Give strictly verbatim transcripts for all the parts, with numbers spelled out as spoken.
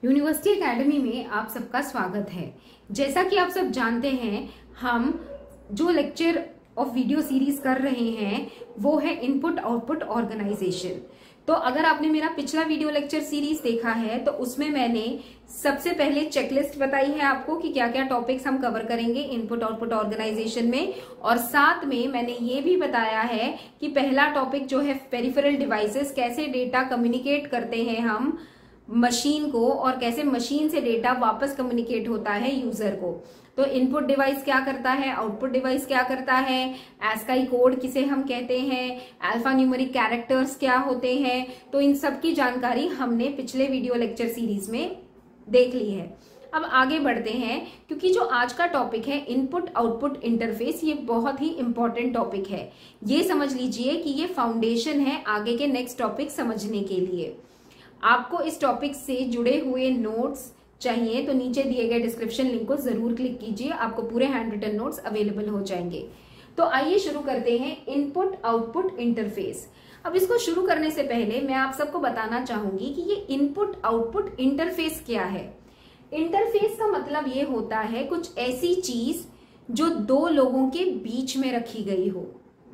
University academy में आप सबका स्वागत है। जैसा कि आप सब जानते हैं, हम जो लेक्चर ऑफ वीडियो सीरीज कर रहे हैं वो है इनपुट आउटपुट ऑर्गेनाइजेशन। तो अगर आपने मेरा पिछला वीडियो लेक्चर सीरीज देखा है तो उसमें मैंने सबसे पहले चेकलिस्ट बताई है आपको कि क्या क्या टॉपिक्स हम कवर करेंगे इनपुट आउटपुट ऑर्गेनाइजेशन में, और साथ में मैंने ये भी बताया है कि पहला टॉपिक जो है पेरिफेरल डिवाइसेस, कैसे डेटा कम्युनिकेट करते हैं हम मशीन को और कैसे मशीन से डेटा वापस कम्युनिकेट होता है यूजर को। तो इनपुट डिवाइस क्या करता है, आउटपुट डिवाइस क्या करता है, एस्काई कोड किसे हम कहते हैं, अल्फा न्यूमेरिक कैरेक्टर्स क्या होते हैं, तो इन सब की जानकारी हमने पिछले वीडियो लेक्चर सीरीज में देख ली है। अब आगे बढ़ते हैं, क्योंकि जो आज का टॉपिक है इनपुट आउटपुट इंटरफेस, ये बहुत ही इंपॉर्टेंट टॉपिक है। ये समझ लीजिए कि ये फाउंडेशन है आगे के नेक्स्ट टॉपिक समझने के लिए। आपको इस टॉपिक से जुड़े हुए नोट्स चाहिए तो नीचे दिए गए डिस्क्रिप्शन लिंक को जरूर क्लिक कीजिए, आपको पूरे हैंड रिटन नोट्स अवेलेबल हो जाएंगे। तो आइए शुरू करते हैं इनपुट आउटपुट इंटरफेस। अब इसको शुरू करने से पहले मैं आप सबको बताना चाहूंगी कि ये इनपुट आउटपुट इंटरफेस क्या है। इंटरफेस का मतलब ये होता है कुछ ऐसी चीज जो दो लोगों के बीच में रखी गई हो।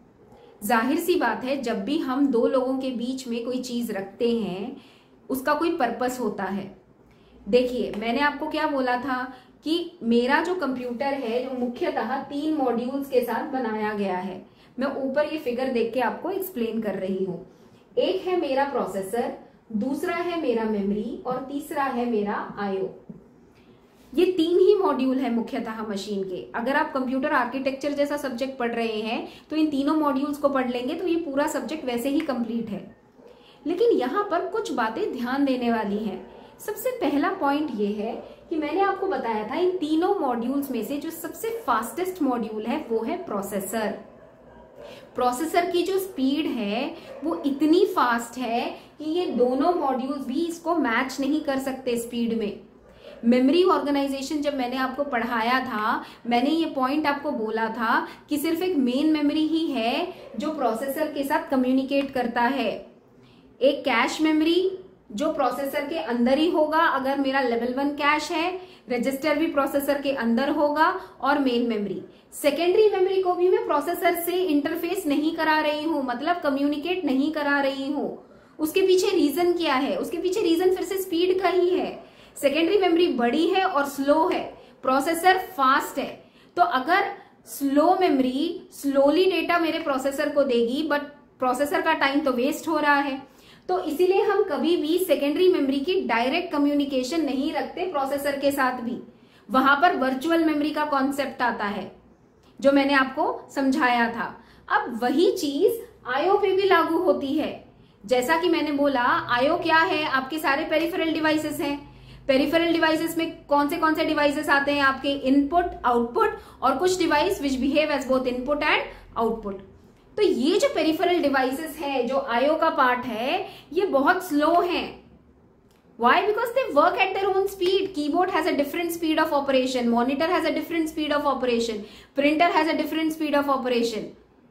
जाहिर सी बात है, जब भी हम दो लोगों के बीच में कोई चीज रखते हैं उसका कोई पर्पस होता है। देखिए, मैंने आपको क्या बोला था कि मेरा जो कंप्यूटर है जो मुख्यतः तीन मॉड्यूल्स के साथ बनाया गया है। मैं ऊपर ये फिगर देख के आपको एक्सप्लेन कर रही हूं। एक है मेरा प्रोसेसर, दूसरा है मेरा मेमोरी और तीसरा है मेरा आईओ। ये तीन ही मॉड्यूल है मुख्यतः मशीन के। अगर आप कंप्यूटर आर्किटेक्चर जैसा सब्जेक्ट पढ़ रहे हैं तो इन तीनों मॉड्यूल्स को पढ़ लेंगे तो ये पूरा सब्जेक्ट वैसे ही कंप्लीट है। लेकिन यहाँ पर कुछ बातें ध्यान देने वाली हैं। सबसे पहला पॉइंट ये है कि मैंने आपको बताया था इन तीनों मॉड्यूल्स में से जो सबसे फास्टेस्ट मॉड्यूल है वो है प्रोसेसर। प्रोसेसर की जो स्पीड है वो इतनी फास्ट है कि ये दोनों मॉड्यूल्स भी इसको मैच नहीं कर सकते स्पीड में। मेमोरी ऑर्गेनाइजेशन जब मैंने आपको पढ़ाया था, मैंने ये पॉइंट आपको बोला था कि सिर्फ एक मेन मेमोरी ही है जो प्रोसेसर के साथ कम्युनिकेट करता है। एक कैश मेमोरी जो प्रोसेसर के अंदर ही होगा, अगर मेरा लेवल वन कैश है, रजिस्टर भी प्रोसेसर के अंदर होगा, और मेन मेमोरी। सेकेंडरी मेमोरी को भी मैं प्रोसेसर से इंटरफेस नहीं करा रही हूं, मतलब कम्युनिकेट नहीं करा रही हूं। उसके पीछे रीजन क्या है? उसके पीछे रीजन फिर से स्पीड का ही है। सेकेंडरी मेमोरी बड़ी है और स्लो है, प्रोसेसर फास्ट है। तो अगर स्लो मेमोरी स्लोली डेटा मेरे प्रोसेसर को देगी, बट प्रोसेसर का टाइम तो वेस्ट हो रहा है। तो इसीलिए हम कभी भी सेकेंडरी मेमोरी की डायरेक्ट कम्युनिकेशन नहीं रखते प्रोसेसर के साथ भी। वहां पर वर्चुअल मेमोरी का कॉन्सेप्ट आता है जो मैंने आपको समझाया था। अब वही चीज आईओ पे भी लागू होती है। जैसा कि मैंने बोला, आईओ क्या है? आपके सारे पेरिफेरल डिवाइसेस हैं। पेरिफेरल डिवाइसेस में कौन से कौन से डिवाइसेस आते हैं? आपके इनपुट, आउटपुट और कुछ device which behave as both input and output. तो ये जो पेरिफेरल डिवाइसेस है, जो आईओ का पार्ट है, ये बहुत स्लो हैं। Why? Because they work at their own speed. Keyboard has a different speed of operation. Monitor has a different speed of operation. Printer has a different speed of operation.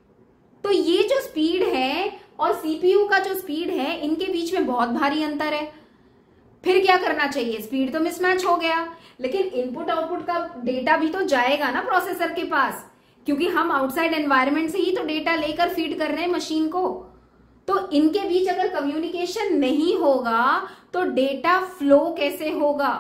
तो ये जो speed है और CPU का जो speed है, इनके बीच में बहुत भारी अंतर है। फिर क्या करना चाहिए? स्पीड तो मिसमैच हो गया, लेकिन इनपुट आउटपुट का डेटा भी तो जाएगा ना प्रोसेसर के पास, क्योंकि हम आउटसाइड एनवायरनमेंट से ही तो डेटा लेकर फीड कर रहे हैं मशीन को। तो इनके बीच अगर कम्युनिकेशन नहीं होगा तो डेटा फ्लो कैसे होगा?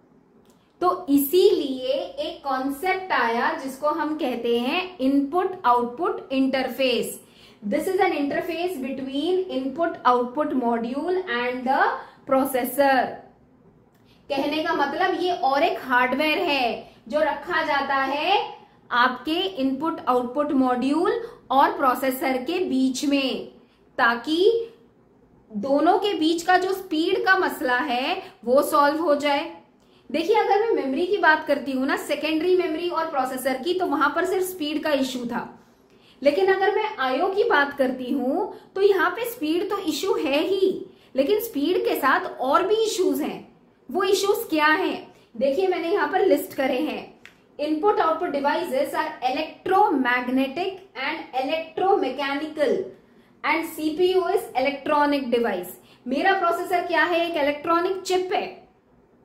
तो इसीलिए एक कॉन्सेप्ट आया जिसको हम कहते हैं input output interface. This is an interface between input output module and the processor. कहने का मतलब ये और एक हार्डवेयर है जो रखा जाता है आपके इनपुट आउटपुट मॉड्यूल और प्रोसेसर के बीच में, ताकि दोनों के बीच का जो स्पीड का मसला है वो सॉल्व हो जाए। देखिए, अगर मैं मेमोरी की बात करती हूं ना, सेकेंडरी मेमोरी और प्रोसेसर की, तो वहां पर सिर्फ स्पीड का इश्यू था। लेकिन अगर मैं आईओ की बात करती हूं तो यहाँ पे स्पीड तो इश्यू है ही, लेकिन स्पीड के साथ और भी इश्यूज हैं। वो इश्यूज क्या हैं? देखिए, मैंने यहाँ पर लिस्ट करे हैं। Input output devices are electromagnetic and electromechanical and C P U is electronic device. मेरा प्रोसेसर क्या है? एक इलेक्ट्रॉनिक चिप है।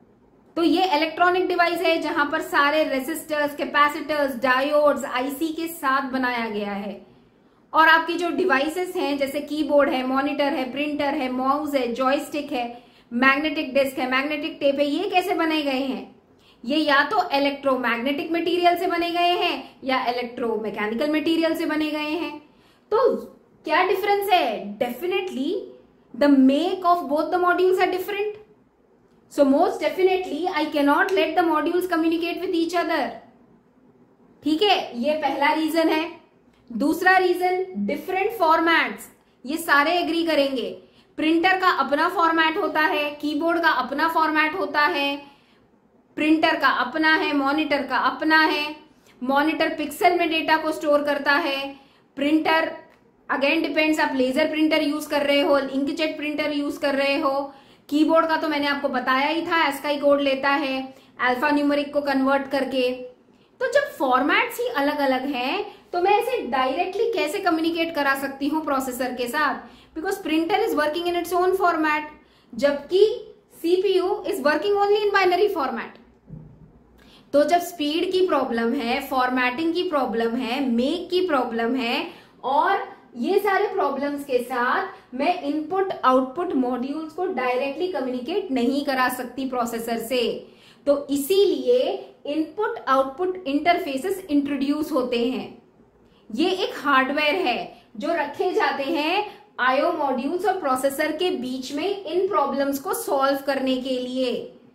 तो ये इलेक्ट्रॉनिक डिवाइस है जहां पर सारे रेसिस्टर्स, कैपेसिटर्स, डायोड्स आईसी के साथ बनाया गया है। और आपकी जो डिवाइसेस हैं जैसे कीबोर्ड है, मॉनिटर है, प्रिंटर है, माउस है, जॉयस्टिक है, मैग्नेटिक डिस्क है, मैग्नेटिक टेप है, ये कैसे बने गए हैं? ये या तो इलेक्ट्रोमैग्नेटिक मटेरियल से बने गए हैं या इलेक्ट्रोमैकेनिकल मटेरियल से बने गए हैं। तो क्या डिफरेंस है? Definitely the make of both the modules are different, so most definitely I cannot let the modules communicate with each other. ठीक है, ये पहला रीजन है। दूसरा रीजन, डिफरेंट फॉर्मेट्स। ये सारे एग्री करेंगे, प्रिंटर का अपना फॉर्मेट होता है, कीबोर्ड का अपना फॉर्मेट होता है, प्रिंटर का अपना है, मॉनिटर का अपना है। मॉनिटर पिक्सल में डेटा को स्टोर करता है, प्रिंटर अगेन डिपेंड्स, आप लेजर प्रिंटर यूज कर रहे हो, इंकजेट प्रिंटर यूज कर रहे हो। कीबोर्ड का तो मैंने आपको बताया ही था, एस्काई कोड लेता है अल्फा न्यूमेरिक को कन्वर्ट करके। तो जब फॉर्मेट्स ही अलग अलग हैं तो मैं इसे डायरेक्टली कैसे कम्युनिकेट करा सकती हूँ प्रोसेसर के साथ? Because printer is working in its own format, जबकि CPU is working only in binary format. तो जब स्पीड की प्रॉब्लम है, फॉर्मेटिंग की प्रॉब्लम है, मेक की प्रॉब्लम है, और ये सारे प्रॉब्लम्स के साथ मैं इनपुट आउटपुट मॉड्यूल्स को डायरेक्टली कम्युनिकेट नहीं करा सकती प्रोसेसर से। तो इसीलिए इनपुट आउटपुट इंटरफेसेस इंट्रोड्यूस होते हैं। ये एक हार्डवेयर है जो रखे जाते हैं आईओ मॉड्यूल्स और प्रोसेसर के बीच में इन प्रॉब्लम्स को सॉल्व करने के लिए।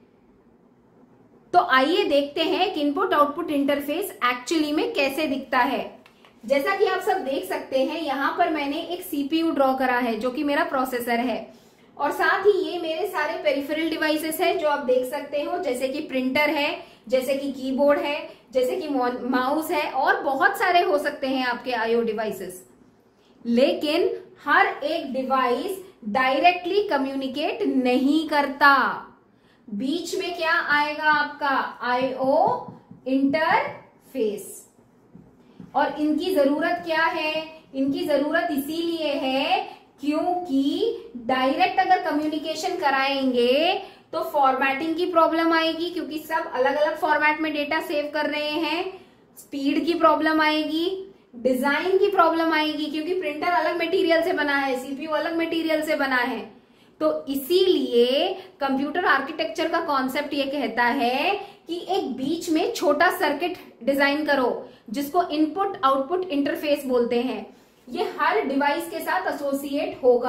तो आइए देखते हैं कि इनपुट आउटपुट इंटरफेस एक्चुअली में कैसे दिखता है। जैसा कि आप सब देख सकते हैं, यहां पर मैंने एक सीपीयू ड्रॉ करा है जो कि मेरा प्रोसेसर है, और साथ ही ये मेरे सारे पेरिफेरल डिवाइसेस हैं जो आप देख सकते हो, जैसे कि प्रिंटर है, जैसे कि कीबोर्ड है, जैसे कि माउस है, और बहुत सारे हो सकते हैं आपके आईओ डिवाइसेस। लेकिन हर एक डिवाइस डायरेक्टली कम्युनिकेट नहीं करता। बीच में क्या आएगा आपका? IO interface. और इनकी जरूरत क्या है? इनकी जरूरत इसीलिए है क्योंकि डायरेक्ट अगर कम्युनिकेशन कराएंगे तो फॉर्मेटिंग की प्रॉब्लम आएगी, क्योंकि सब अलग अलग फॉर्मेट में डेटा सेव कर रहे हैं। स्पीड की प्रॉब्लम आएगी, डिजाइन की प्रॉब्लम आएगी, क्योंकि प्रिंटर अलग मटेरियल से बना है, सीपीयू अलग मटेरियल से बना है। तो इसीलिए कंप्यूटर आर्किटेक्चर का कॉन्सेप्ट ये कहता है कि एक बीच में छोटा सर्किट डिजाइन करो जिसको इनपुट आउटपुट इंटरफेस बोलते हैं। ये हर डिवाइस के साथ एसोसिएट होगा।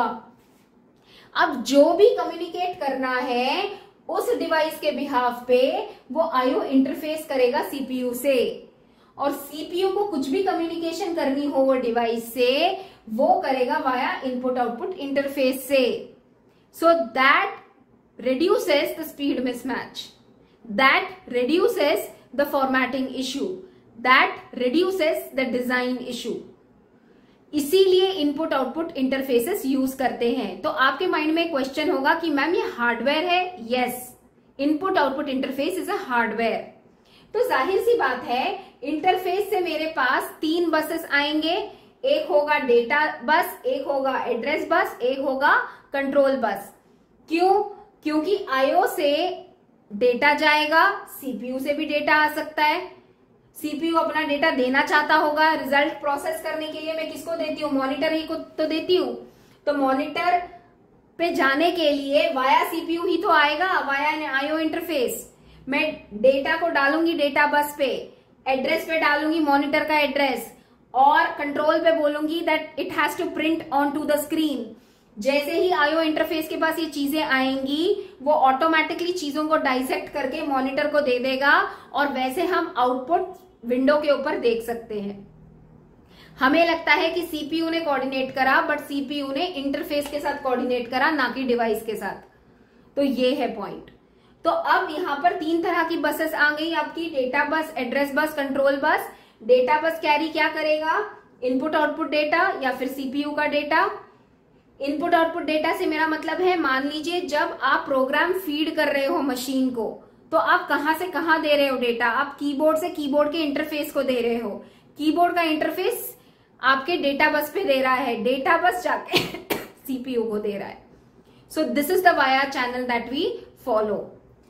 अब जो भी कम्युनिकेट करना है उस डिवाइस के बिहाफ पे वो आईओ इंटरफेस करेगा सीपीयू से, और सीपीयू को कुछ भी कम्युनिकेशन करनी हो वो डिवाइस से, वो करेगा वाया इनपुट आउटपुट इंटरफेस से। So that reduces the speed mismatch, that reduces the formatting issue, that reduces the design issue. इसीलिए इनपुट आउटपुट इंटरफेसेस यूज करते हैं। तो आपके माइंड में क्वेश्चन होगा कि मैम ये हार्डवेयर है? Yes, input output interface is a hardware. तो जाहिर सी बात है, इंटरफेस से मेरे पास तीन बसेस आएंगे, एक होगा डेटा बस, एक होगा एड्रेस बस, एक होगा कंट्रोल बस। क्यों? क्योंकि आईओ से डेटा जाएगा, सीपीयू से भी डेटा आ सकता है। सीपीयू अपना डेटा देना चाहता होगा, रिजल्ट प्रोसेस करने के लिए मैं किसको देती हूँ? मॉनिटर ही को तो देती हूँ। तो मॉनिटर पे जाने के लिए वाया सीपीयू ही तो आएगा, वाया आईओ इंटरफेस। मैं डेटा को डालूंगी डेटा बस पे, एड्रेस पे डालूंगी मॉनिटर का एड्रेस, और कंट्रोल पे बोलूंगी that it has to print on to the screen. जैसे ही आईओ इंटरफेस के पास ये चीजें आएंगी, वो ऑटोमेटिकली चीजों को डाइसेक्ट करके मॉनिटर को दे देगा, और वैसे हम आउटपुट विंडो के ऊपर देख सकते हैं। हमें लगता है कि सीपीयू ने कोऑर्डिनेट करा, बट सीपीयू ने इंटरफेस के साथ कोऑर्डिनेट करा, ना कि डिवाइस के साथ। तो ये है पॉइंट। तो अब यहाँ पर तीन तरह की बसेस आ गई आपकी, data bus, address bus, control bus. Data bus carry क्या करेगा? इनपुट आउटपुट डेटा या फिर सीपीयू का डेटा। इनपुट आउटपुट डेटा से मेरा मतलब है, मान लीजिए जब आप प्रोग्राम फीड कर रहे हो मशीन को, तो आप कहां से कहां दे रहे हो डेटा? आप कीबोर्ड से कीबोर्ड के इंटरफेस को दे रहे हो। कीबोर्ड का इंटरफेस आपके डेटा बस पे दे रहा है, डेटा बस जाके सीपीयू को दे रहा है। So this is the via channel that we follow.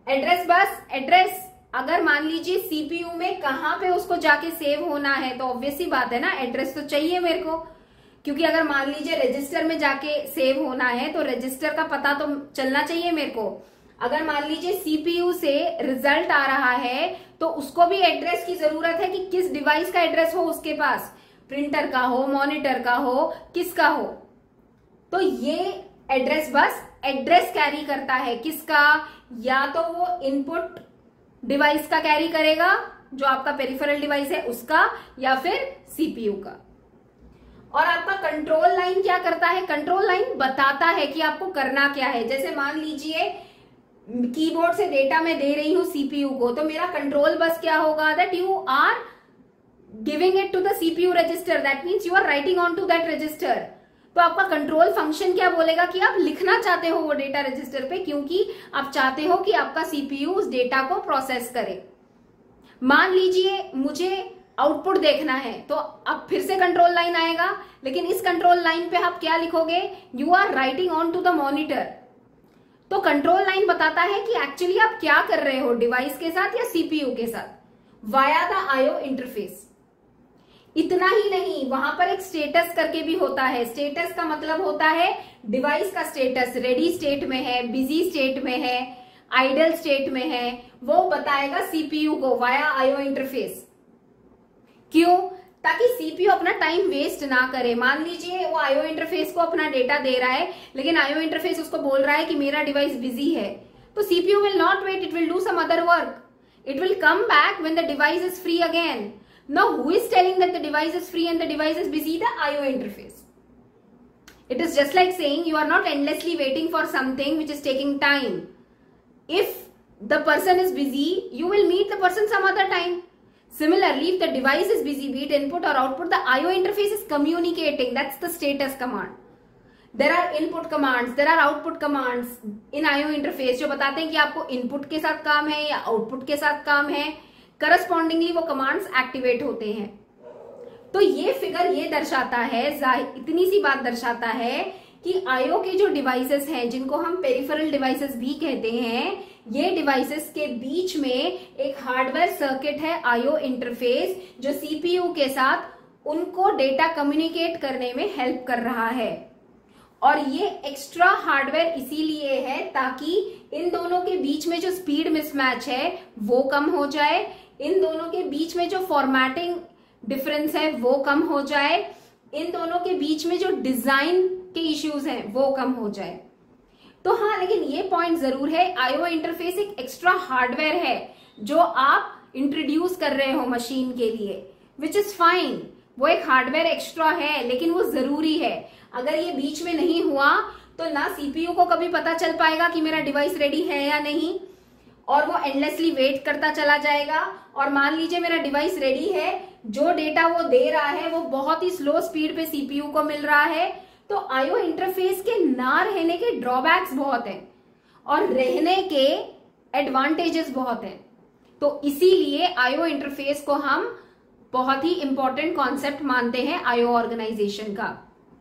Address bus, address अगर मान लीजिए सीपीयू में कहाँ पे उसको जाके सेव होना है, तो ऑब्वियस सी बात है ना, एड्रेस तो चाहिए मेरे को, क्योंकि अगर मान लीजिए रजिस्टर में जाके सेव होना है तो रजिस्टर का पता तो चलना चाहिए मेरे को। अगर मान लीजिए सीपीयू से रिजल्ट आ रहा है तो उसको भी एड्रेस की जरूरत है कि किस डिवाइस का एड्रेस हो उसके पास, प्रिंटर का हो, मॉनिटर का हो, किसका हो। तो ये एड्रेस बस एड्रेस कैरी करता है किसका, या तो वो इनपुट डिवाइस का कैरी करेगा जो आपका पेरिफेरल डिवाइस है उसका, या फिर सीपीयू का। और आपका कंट्रोल लाइन क्या करता है, कंट्रोल लाइन बताता है कि आपको करना क्या है। जैसे मान लीजिए कीबोर्ड से डेटा मैं दे रही हूं सीपीयू को, तो मेरा कंट्रोल बस क्या होगा, that you are giving it to the CPU register, that means you are writing on to that register. तो आपका कंट्रोल फंक्शन क्या बोलेगा कि आप लिखना चाहते हो वो डेटा रजिस्टर पे, क्योंकि आप चाहते हो कि आपका सीपीयू उस डेटा को प्रोसेस करे। मान लीजिए मुझे आउटपुट देखना है, तो अब फिर से कंट्रोल लाइन आएगा, लेकिन इस कंट्रोल लाइन पे आप क्या लिखोगे, you are writing on to the monitor. तो कंट्रोल लाइन बताता है कि एक्चुअली आप क्या कर रहे हो, डिवाइस के साथ या सीपीयू के साथ, वाया द आईओ इंटरफेस। इतना ही नहीं, वहां पर एक स्टेटस करके भी होता है। स्टेटस का मतलब होता है डिवाइस का स्टेटस, रेडी स्टेट में है, बिजी स्टेट में है, आइडल स्टेट में है, वो बताएगा सीपीयू को वाया आईओ इंटरफेस। क्यों, ताकि सीपीयू अपना टाइम वेस्ट ना करे। मान लीजिए वो आईओ इंटरफेस को अपना डेटा दे रहा है, लेकिन आईओ इंटरफेस उसको बोल रहा है कि मेरा डिवाइस बिजी है, तो CPU will not wait, it will do some other work, it will come back when the device is free again. Now who is telling that the device is free and the device is busy? The IO interface. It is just like saying you are not endlessly waiting for something which is taking time. If the person is busy, you will meet the person some other time. Similarly, if the device is busy, be it input or output, the IO interface is communicating. That's the status command. There are input commands, there are output commands in IO interface जो बताते हैं कि आपको input के साथ काम है या output के साथ काम है। करस्पॉन्डिंगली वो कमांड्स एक्टिवेट होते हैं। तो ये फिगर ये दर्शाता है, इतनी सी बात दर्शाता है कि आईओ के जो डिवाइसेस हैं, जिनको हम पेरिफेरल डिवाइसेस भी कहते हैं, ये डिवाइसेस के बीच में एक हार्डवेयर सर्किट है आईओ इंटरफेस, जो सीपीयू के साथ उनको डेटा कम्युनिकेट करने में हेल्प कर रहा है। और ये एक्स्ट्रा हार्डवेयर इसीलिए है ताकि इन दोनों के बीच में जो स्पीड मिसमैच है वो कम हो जाए, इन दोनों के बीच में जो फॉर्मेटिंग डिफरेंस है वो कम हो जाए, इन दोनों के बीच में जो डिजाइन के इश्यूज हैं वो कम हो जाए। तो हाँ, लेकिन ये पॉइंट जरूर है, आईओ इंटरफेस एक एक्स्ट्रा हार्डवेयर है जो आप इंट्रोड्यूस कर रहे हो मशीन के लिए, विच इज फाइन। वो एक हार्डवेयर एक्स्ट्रा है, लेकिन वो जरूरी है। अगर ये बीच में नहीं हुआ तो ना सीपीयू को कभी पता चल पाएगा कि मेरा डिवाइस रेडी है या नहीं, और वो एंडलेसली वेट करता चला जाएगा। और मान लीजिए मेरा डिवाइस रेडी है, जो डेटा वो दे रहा है वो बहुत ही स्लो स्पीड पे सीपीयू को मिल रहा है, तो आईओ इंटरफेस के ना रहने के ड्रॉबैक्स बहुत हैं और रहने के एडवांटेजेस बहुत हैं। तो इसीलिए आईओ इंटरफेस को हम बहुत ही इंपॉर्टेंट कॉन्सेप्ट मानते हैं आईओ ऑर्गेनाइजेशन का।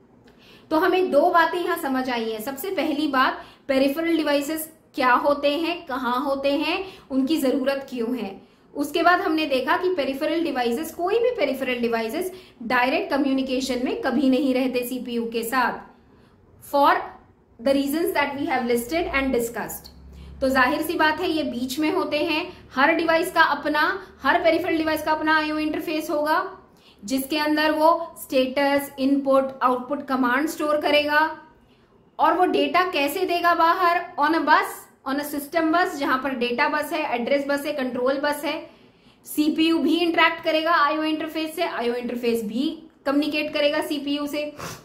तो हमें दो बातें यहां समझ आई हैं। सबसे पहली बात, पेरिफेरल डिवाइसेस क्या होते हैं, कहाँ होते हैं, उनकी जरूरत क्यों है। उसके बाद हमने देखा कि पेरिफेरल डिवाइसेस, कोई भी पेरिफेरल डिवाइसेस डायरेक्ट कम्युनिकेशन में कभी नहीं रहते सीपीयू के साथ, for the reasons that we have listed and discussed. तो जाहिर सी बात है ये बीच में होते हैं। हर डिवाइस का अपना, हर पेरिफेरल डिवाइस का अपना आईओ इंटरफेस होगा, जिसके अंदर वो status, input, output command store करेगा, और वो डेटा कैसे देगा बाहर, ऑन अ बस, ऑन अ सिस्टम बस, जहां पर डेटा बस है, एड्रेस बस है, कंट्रोल बस है। सीपीयू भी इंटरेक्ट करेगा आईओ इंटरफेस से, आईओ इंटरफेस भी कम्युनिकेट करेगा सीपीयू से।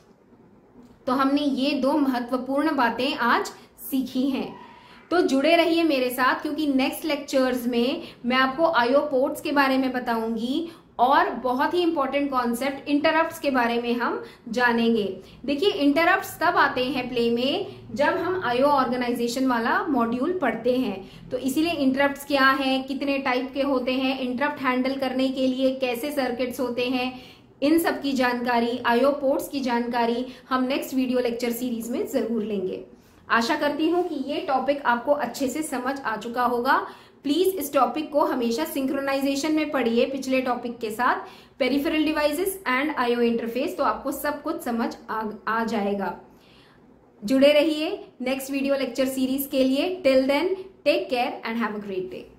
तो हमने ये दो महत्वपूर्ण बातें आज सीखी हैं। तो जुड़े रहिए मेरे साथ, क्योंकि नेक्स्ट लेक्चर्स में मैं आपको आईओ पोर्ट्स के बारे में बताऊंगी और बहुत ही इंपॉर्टेंट कॉन्सेप्ट इंटरप्ट्स के बारे में हम जानेंगे। देखिए, इंटरप्ट्स तब आते हैं प्ले में जब हम आईओ ऑर्गेनाइजेशन वाला मॉड्यूल पढ़ते हैं। तो इसीलिए इंटरप्ट्स क्या है, कितने टाइप के होते हैं, इंटरप्ट हैंडल करने के लिए कैसे सर्किट्स होते हैं, इन सब की जानकारी, आईओ पोर्ट्स की जानकारी हम नेक्स्ट वीडियो लेक्चर सीरीज में जरूर लेंगे। आशा करती हूँ कि ये टॉपिक आपको अच्छे से समझ आ चुका होगा। प्लीज इस टॉपिक को हमेशा सिंक्रोनाइजेशन में पढ़िए पिछले टॉपिक के साथ, peripheral devices and IO interface, तो आपको सब कुछ समझ आ, आ जाएगा। जुड़े रहिए नेक्स्ट वीडियो लेक्चर सीरीज के लिए। Till then take care and have a great day.